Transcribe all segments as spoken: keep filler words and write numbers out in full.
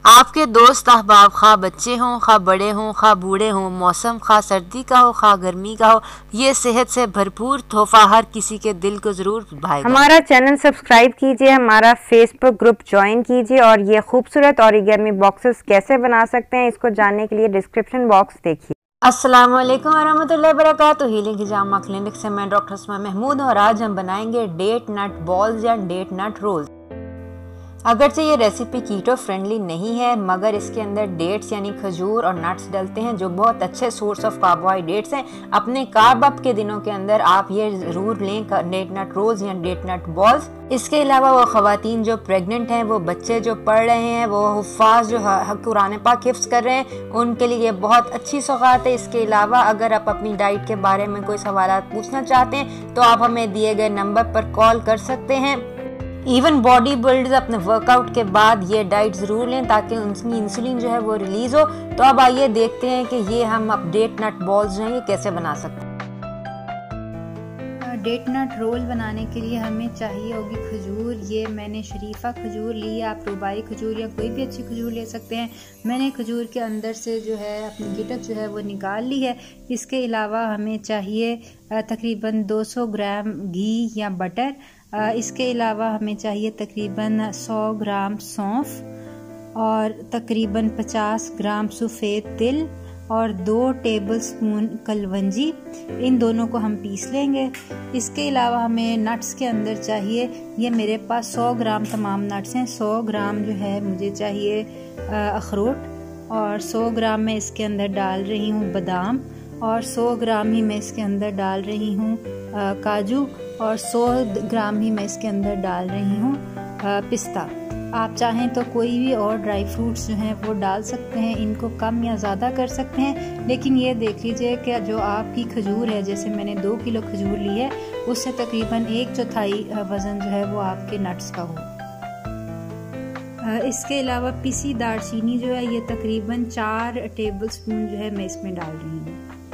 आपके दोस्त अहबाब खा बच्चे हों, खा बड़े हों, खा बूढ़े हों, मौसम खा सर्दी का हो, खा गर्मी का हो, ये सेहत से भरपूर तोहफा हर किसी के दिल को ज़रूर भाएगा। हमारा चैनल सब्सक्राइब कीजिए, हमारा फेसबुक ग्रुप ज्वाइन कीजिए और ये खूबसूरत ओरिगेमी बॉक्सेस कैसे बना सकते हैं इसको जानने के लिए डिस्क्रिप्शन बॉक्स देखिए। अस्सलाम वालेकुम वरहमतुल्लाहि वबरकातुहू। हीलिंग हिजामा क्लिनिक से मैं डॉक्टर अस्मा महमूद और आज हम बनाएंगे डेट नट बॉल्स या डेट नट रोल्स। अगरचे ये रेसिपी कीटो फ्रेंडली नहीं है, मगर इसके अंदर डेट्स यानी खजूर और नट्स डलते हैं जो बहुत अच्छे सोर्स ऑफ कार्बोहाइड्रेट्स हैं। अपने कार्ब अप के दिनों के अंदर आप ये ज़रूर लें डेट नट रोल्स या डेट नट बॉल्स। इसके अलावा वो ख़वातीन जो प्रेग्नेंट हैं, वो बच्चे जो पढ़ रहे हैं, वो हुफ़ाज़ जो कुरान पाक हिफ्ज़ कर रहे हैं, उनके लिए ये बहुत अच्छी सौगात है। इसके अलावा अगर आप अपनी डाइट के बारे में कोई सवाल पूछना चाहते हैं तो आप हमें दिए गए नंबर पर कॉल कर सकते हैं। इवन बॉडी बिल्डर्स अपने वर्कआउट के बाद ये डाइट ज़रूर लें ताकि उनकी इंसुलिन जो है वो रिलीज़ हो। तो अब आइए देखते हैं कि ये हम अब डेट नट बॉल्स जो हैं ये कैसे बना सकते हैं। डेट नट रोल बनाने के लिए हमें चाहिए होगी खजूर। ये मैंने शरीफा खजूर ली है, आप रुबाई खजूर या कोई भी अच्छी खजूर ले सकते हैं। मैंने खजूर के अंदर से जो है अपनी गिटक जो है वो निकाल ली है। इसके अलावा हमें चाहिए तकरीबन दो सौ ग्राम घी या बटर। इसके अलावा हमें चाहिए तकरीबन सौ ग्राम सौंफ और तकरीबन पचास ग्राम सफ़ेद तिल और दो टेबलस्पून कलवंजी। इन दोनों को हम पीस लेंगे। इसके अलावा हमें नट्स के अंदर चाहिए, ये मेरे पास सौ ग्राम तमाम नट्स हैं। सौ ग्राम जो है मुझे चाहिए अखरोट और सौ ग्राम मैं इसके अंदर डाल रही हूँ बादाम और सौ ग्राम ही मैं इसके अंदर डाल रही हूँ काजू और सौ ग्राम ही मैं इसके अंदर डाल रही हूँ पिस्ता। आप चाहें तो कोई भी और ड्राई फ्रूट्स जो हैं वो डाल सकते हैं, इनको कम या ज़्यादा कर सकते हैं। लेकिन ये देख लीजिए कि जो आपकी खजूर है, जैसे मैंने दो किलो खजूर ली है, उससे तकरीबन एक चौथाई वज़न जो है वो आपके नट्स का हो। इसके अलावा पिसी दालचीनी जो है ये तकरीबन चार टेबलस्पून जो है मैं इसमें डाल रही हूँ।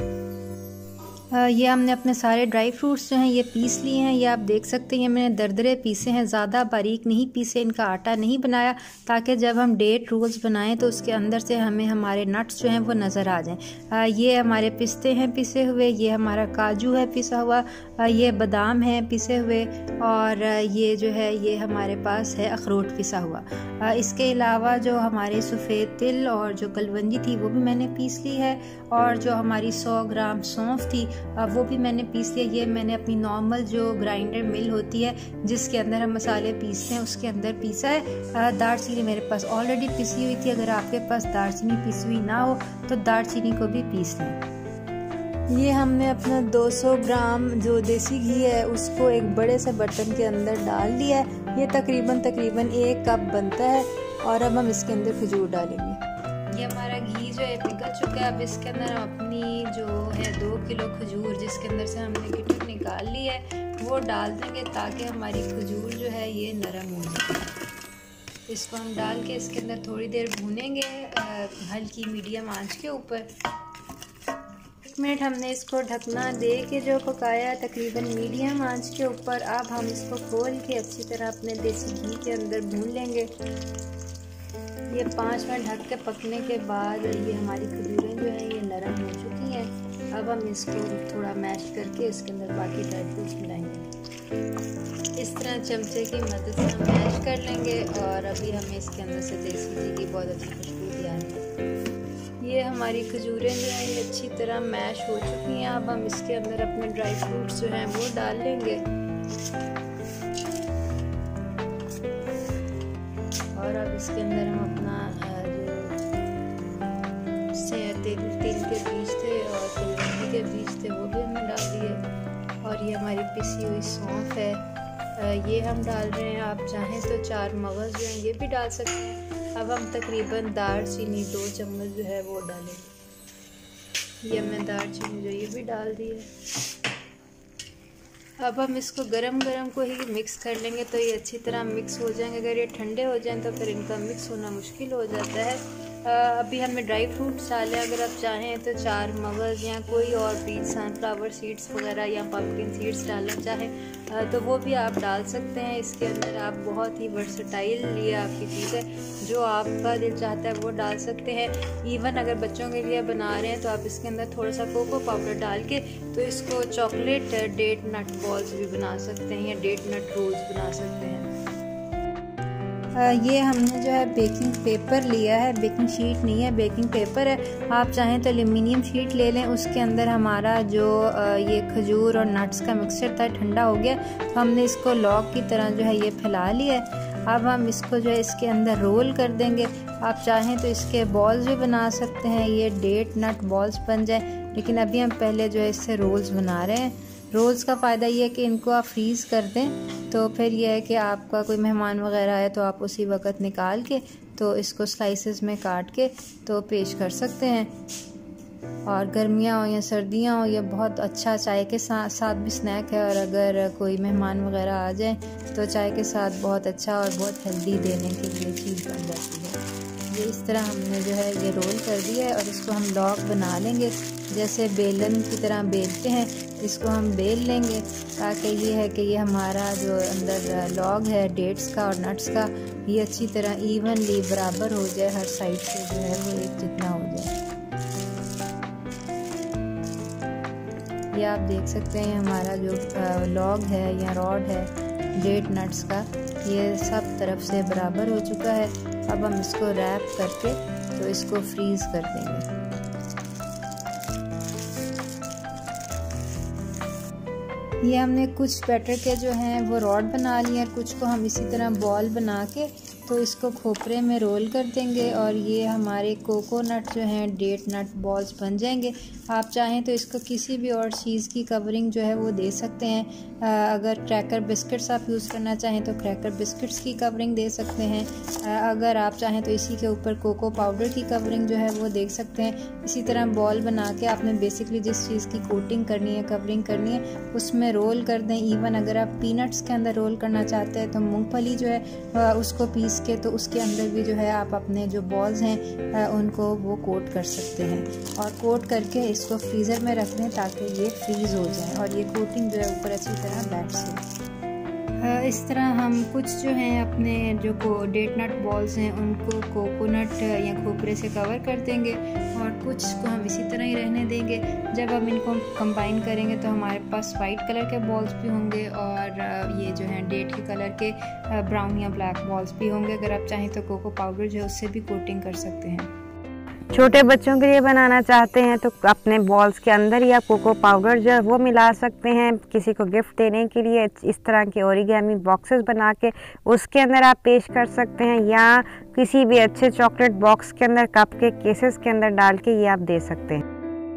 ये हमने अपने सारे ड्राई फ्रूट्स जो हैं ये पीस लिए हैं। ये आप देख सकते हैं मैंने दरदरे पीसे हैं, ज़्यादा बारीक नहीं पीसे, इनका आटा नहीं बनाया ताकि जब हम डेट रोल्स बनाएं तो उसके अंदर से हमें हमारे नट्स जो हैं वो नज़र आ जाएं। ये हमारे पिस्ते हैं पिसे हुए, ये हमारा काजू है पिसा हुआ, ये बादाम है पिसे हुए और ये जो है ये हमारे पास है अखरोट पिसा हुआ। इसके अलावा जो हमारे सफ़ेद तिल और जो कलवंजी थी वो भी मैंने पीस ली है और जो हमारी सौ ग्राम सौंफ थी वो भी मैंने पीस लिया। ये मैंने अपनी नॉर्मल जो ग्राइंडर मिल होती है जिसके अंदर हम मसाले पीसते हैं उसके अंदर पीसा है। दालचीनी मेरे पास ऑलरेडी पिसी हुई थी, अगर आपके पास दालचीनी पिसी हुई ना हो तो दालचीनी को भी पीस लें। ये हमने अपना दो सौ ग्राम जो देसी घी है उसको एक बड़े से बर्तन के अंदर डाल लिया है। ये तकरीबन तकरीबन एक कप बनता है और अब हम इसके अंदर खजूर डालेंगे। ये हमारा घी जो है पिघल चुका है। अब इसके अंदर हम अपनी जो है दो किलो खजूर जिसके अंदर से हमने गिटक निकाल ली है वो डाल देंगे ताकि हमारी खजूर जो है ये नरम हो जाए। इसको हम डाल के इसके अंदर थोड़ी देर भूनेंगे हल्की मीडियम आंच के ऊपर। एक मिनट हमने इसको ढकना दे के जो पकाया तकरीबन मीडियम आंच के ऊपर। अब हम इसको खोल के अच्छी तरह अपने देसी घी के अंदर भून लेंगे। ये पाँच मिनट ढक के पकने के बाद ये हमारी खजूरें जो हैं ये नरम हो चुकी हैं। अब हम इसको थोड़ा मैश करके इसके अंदर बाकी ड्राई फ्रूट्स मिलाएंगे। इस तरह चमचे की मदद से हम मैश कर लेंगे और अभी हमें इसके अंदर से देसी घी की बहुत अच्छी खुशबू भी आ रही है। ये हमारी खजूरें जो हैं ये अच्छी तरह मैश हो चुकी हैं। अब हम इसके अंदर अपने ड्राई फ्रूट्स जो हैं वो डाल लेंगे और अब इसके अंदर हम अपना जो तिल तिल के बीज थे और कलवंजी के बीज थे वो भी हमने डाल दिए और ये हमारी पिसी हुई सौंफ है ये हम डाल रहे हैं। आप चाहें तो चार मगज़ जो हैं ये भी डाल सकते हैं। अब हम तकरीबन दालचीनी दो चम्मच जो है वो डालेंगे। ये हमने दालचीनी जो ये भी डाल दी है। अब हम इसको गरम गरम को ही मिक्स कर लेंगे तो ये अच्छी तरह मिक्स हो जाएंगे। अगर ये ठंडे हो जाएं तो फिर इनका मिक्स होना मुश्किल हो जाता है। अभी हमने ड्राई फ्रूट्स डाले, अगर आप चाहें तो चार मगज़ या कोई और बीज सनफ्लावर सीड्स वगैरह या पम्पकिन सीड्स डालना चाहें तो वो भी आप डाल सकते हैं। इसके अंदर आप बहुत ही वर्सटाइल ये आपकी चीज़ है, जो आपका दिल चाहता है वो डाल सकते हैं। इवन अगर बच्चों के लिए बना रहे हैं तो आप इसके अंदर थोड़ा सा कोको पाउडर डाल के तो इसको चॉकलेट डेट नट बॉल्स भी बना सकते हैं या डेट नट रोल्स बना सकते हैं। ये हमने जो है बेकिंग पेपर लिया है, बेकिंग शीट नहीं है, बेकिंग पेपर है। आप चाहें तो एल्यूमिनियम शीट ले लें। उसके अंदर हमारा जो ये खजूर और नट्स का मिक्सचर था ठंडा हो गया, तो हमने इसको लॉग की तरह जो है ये फैला लिया है। अब हम इसको जो है इसके अंदर रोल कर देंगे। आप चाहें तो इसके बॉल्स भी बना सकते हैं, ये डेट नट बॉल्स बन जाए, लेकिन अभी हम पहले जो है इससे रोल्स बना रहे हैं। रोल्स का फ़ायदा ये है कि इनको आप फ्रीज़ कर दें तो फिर यह है कि आपका कोई मेहमान वगैरह है तो आप उसी वक्त निकाल के तो इसको स्लाइसेस में काट के तो पेश कर सकते हैं। और गर्मियाँ हो या सर्दियाँ हो, ये बहुत अच्छा चाय के साथ साथ भी स्नैक है, और अगर कोई मेहमान वगैरह आ जाए तो चाय के साथ बहुत अच्छा और बहुत हेल्दी देने के लिए चीज़ बन जाती है। ये इस तरह हमने जो है ये रोल कर दिया है और इसको हम लॉग बना लेंगे, जैसे बेलन की तरह बेलते हैं इसको हम बेल लेंगे, ताकि ये है कि ये हमारा जो अंदर लॉग है डेट्स का और नट्स का ये अच्छी तरह इवनली बराबर हो जाए, हर साइड से जो है वो एक जितना हो जाए। ये आप देख सकते हैं हमारा जो लॉग है या रॉड है डेट नट्स का, ये सब तरफ से बराबर हो चुका है। अब हम इसको रैप करके तो इसको फ्रीज़ कर देंगे। ये हमने कुछ बैटर के जो हैं वो रॉड बना लिए और कुछ को हम इसी तरह बॉल बना के तो इसको खोपरे में रोल कर देंगे और ये हमारे कोकोनट जो हैं डेट नट बॉल्स बन जाएंगे। आप चाहें तो इसको किसी भी और चीज़ की कवरिंग जो है वो दे सकते हैं। आ, अगर क्रैकर बिस्किट्स आप यूज़ करना चाहें तो क्रैकर बिस्किट्स की कवरिंग दे सकते हैं। आ, अगर आप चाहें तो इसी के ऊपर कोको पाउडर की कवरिंग जो है वो दे सकते हैं। इसी तरह बॉल बना के आपने बेसिकली जिस चीज़ की कोटिंग करनी है, कवरिंग करनी है, उसमें रोल कर दें। इवन अगर आप पीनट्स के अंदर रोल करना चाहते हैं तो मूँगफली जो है उसको पीस के तो उसके अंदर भी जो है आप अपने जो बॉल्स हैं उनको वो कोट कर सकते हैं और कोट करके इसको फ्रीज़र में रख दें ताकि ये फ्रीज़ हो जाए और ये कोटिंग जो है ऊपर अच्छी तरह बैठ सके। इस तरह हम कुछ जो हैं अपने जो को डेट नट बॉल्स हैं उनको कोकोनट या खोपरे से कवर कर देंगे और कुछ को हम इसी तरह ही रहने देंगे। जब हम इनको कंबाइन करेंगे तो हमारे पास वाइट कलर के बॉल्स भी होंगे और ये जो हैं डेट के कलर के ब्राउन या ब्लैक बॉल्स भी होंगे। अगर आप चाहें तो कोको पाउडर जो है उससे भी कोटिंग कर सकते हैं। छोटे बच्चों के लिए बनाना चाहते हैं तो अपने बॉल्स के अंदर या कोको पाउडर जो है वो मिला सकते हैं। किसी को गिफ्ट देने के लिए इस तरह के ओरिगेमी बॉक्सेस बना के उसके अंदर आप पेश कर सकते हैं, या किसी भी अच्छे चॉकलेट बॉक्स के अंदर कप के केसेस के अंदर डाल के ये आप दे सकते हैं।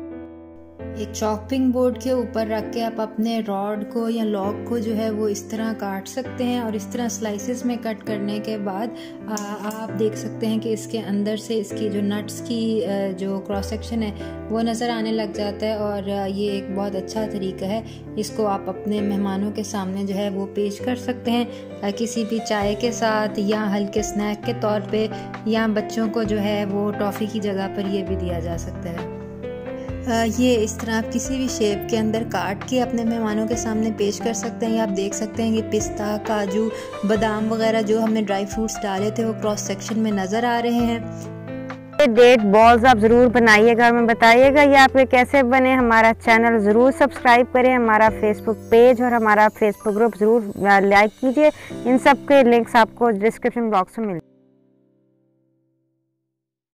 एक चॉपिंग बोर्ड के ऊपर रख के आप अपने रॉड को या लॉग को जो है वो इस तरह काट सकते हैं और इस तरह स्लाइसेस में कट करने के बाद आ, आप देख सकते हैं कि इसके अंदर से इसकी जो नट्स की जो क्रॉस सेक्शन है वो नज़र आने लग जाता है और ये एक बहुत अच्छा तरीका है। इसको आप अपने मेहमानों के सामने जो है वो पेश कर सकते हैं किसी भी चाय के साथ या हल्के स्नैक के तौर पे, या बच्चों को जो है वो टॉफ़ी की जगह पर ये भी दिया जा सकता है। ये इस तरह आप किसी भी शेप के अंदर काट के अपने मेहमानों के सामने पेश कर सकते हैं। या आप देख सकते हैं कि पिस्ता, काजू, बादाम वगैरह जो हमने ड्राई फ्रूट्स डाले थे वो क्रॉस सेक्शन में नज़र आ रहे हैं। ये डेट बॉल्स आप ज़रूर बनाइएगा और हमें बताइएगा ये आपके कैसे बने। हमारा चैनल ज़रूर सब्सक्राइब करें, हमारा फेसबुक पेज और हमारा फेसबुक ग्रुप ज़रूर लाइक कीजिए। इन सब के लिंक्स आपको डिस्क्रिप्शन बॉक्स में मिल